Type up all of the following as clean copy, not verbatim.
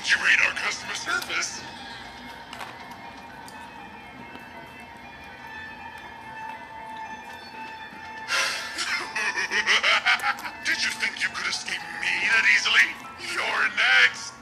would you rate our customer service? Did you think you could escape me that easily? You're next!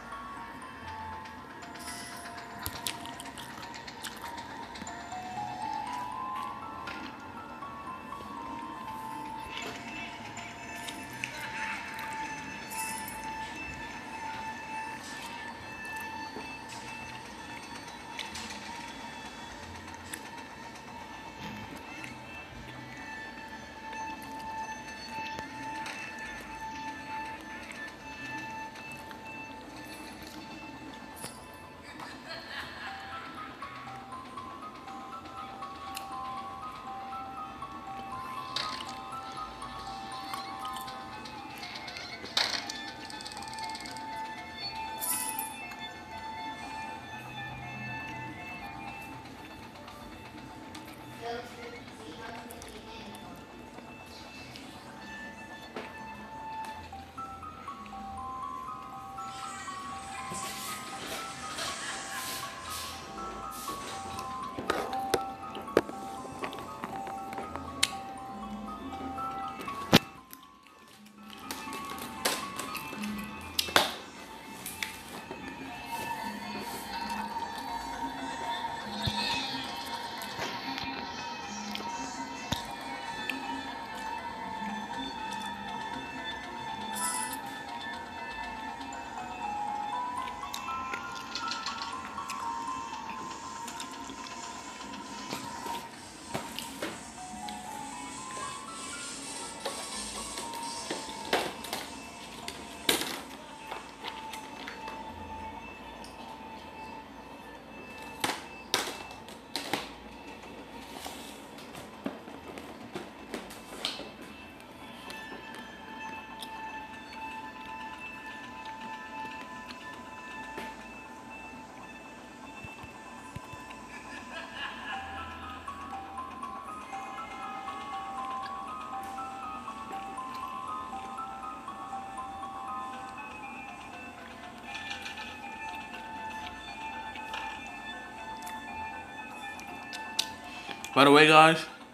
By the way, guys,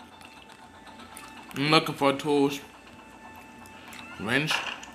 I'm looking for tools. Wrench.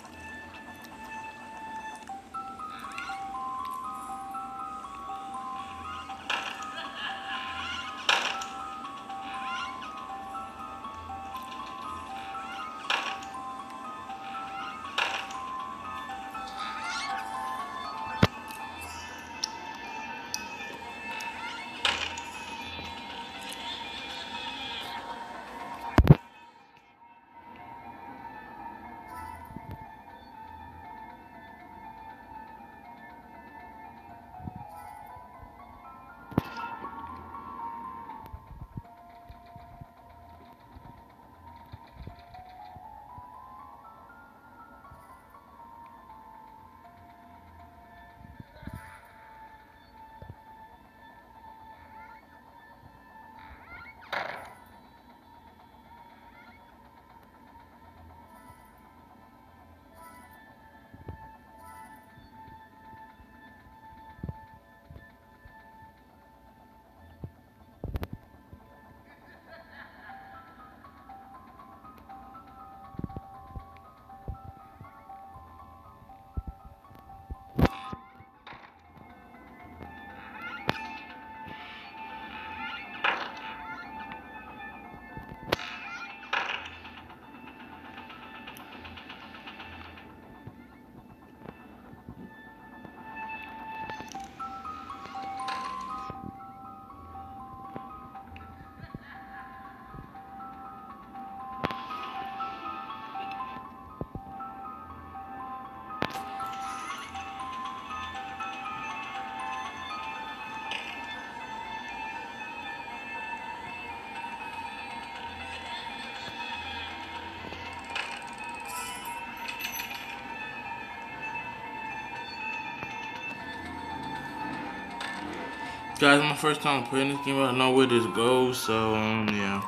Guys, my first time playing this game. I don't know where this goes, so yeah.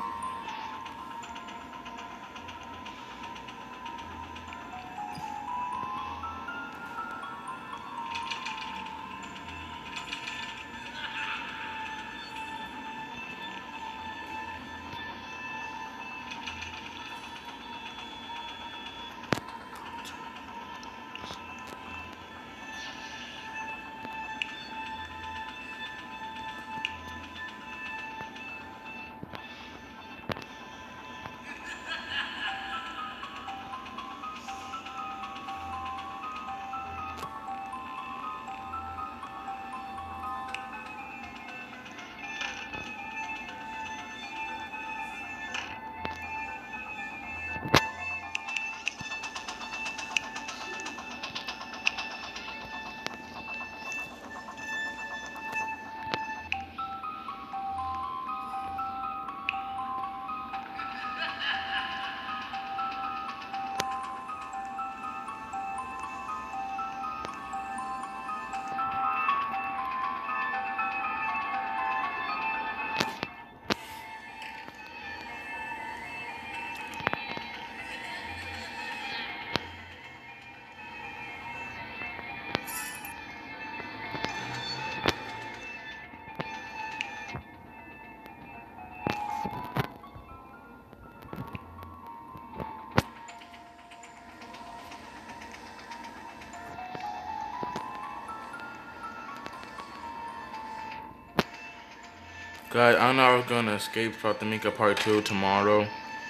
Guys, I know I was gonna escape, so I have to make a part 2 tomorrow.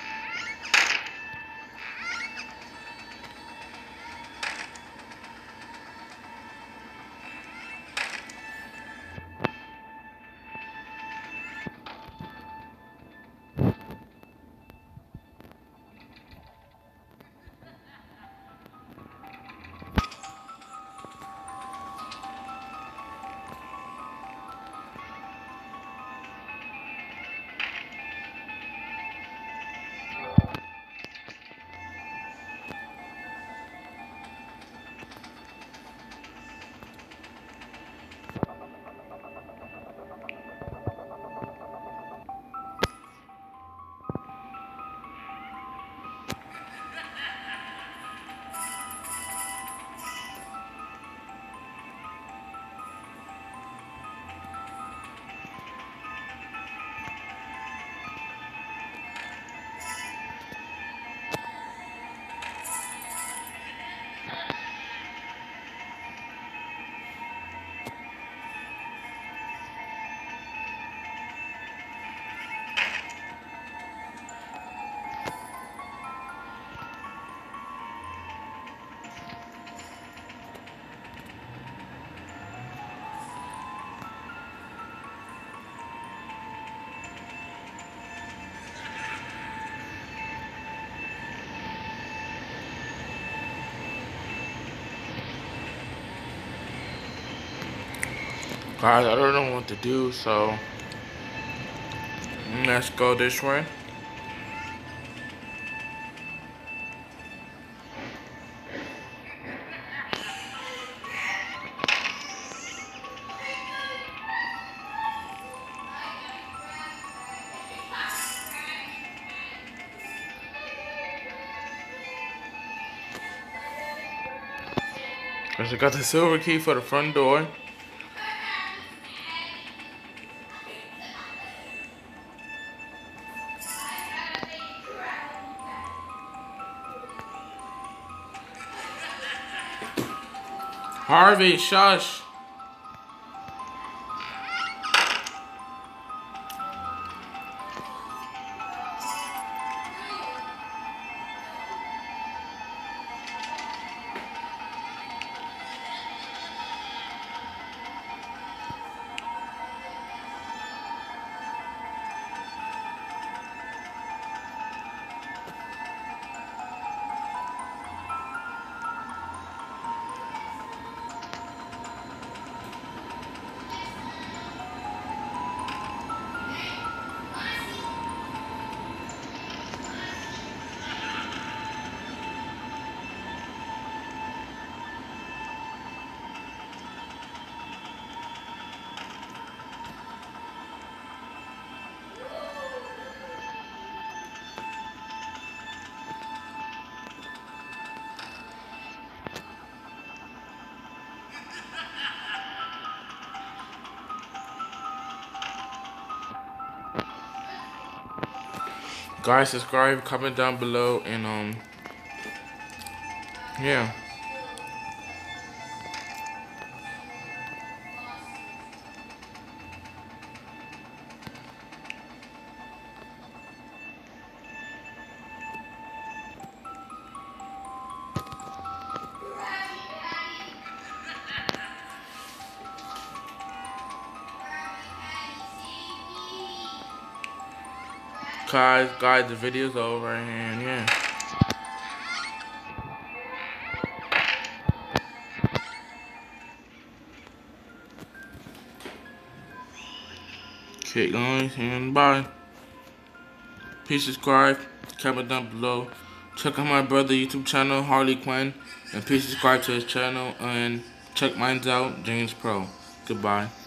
Guys, I don't know what to do, so let's go this way. Cause I got the silver key for the front door. Harvey, shush. Guys, subscribe, comment down below, and yeah. Guys, the video's over, and yeah. Okay, guys, and bye. Please subscribe, comment down below. Check out my brother YouTube channel, Harley Quinn, and please subscribe to his channel and check mine out, James Pro. Goodbye.